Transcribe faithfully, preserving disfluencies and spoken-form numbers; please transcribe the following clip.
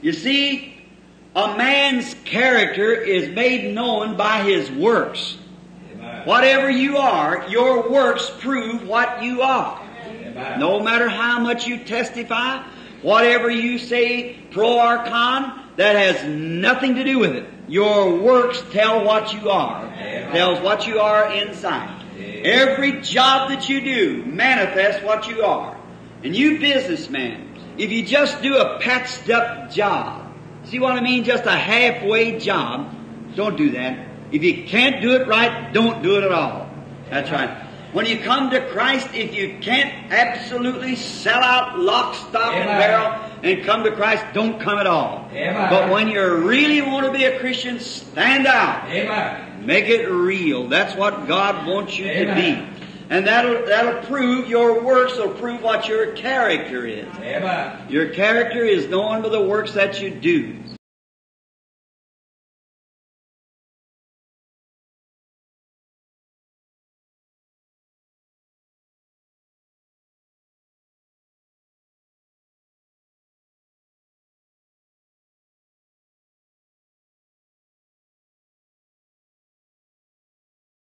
You see, a man's character is made known by his works. Amen. Whatever you are, your works prove what you are. Amen. No matter how much you testify, whatever you say pro or con, that has nothing to do with it. Your works tell what you are. Amen. Tells what you are inside. Amen. Every job that you do manifests what you are. And you businessman, if you just do a patched up job, see what I mean? Just a halfway job, don't do that. If you can't do it right, don't do it at all. That's right. When you come to Christ, if you can't absolutely sell out lock, stock, and Amen. barrel and come to Christ, don't come at all. Amen. But when you really want to be a Christian, stand out. Amen. Make it real. That's what God wants you Amen. to be. And that'll, that'll prove, your works will prove what your character is. Amen. Your character is known by the works that you do.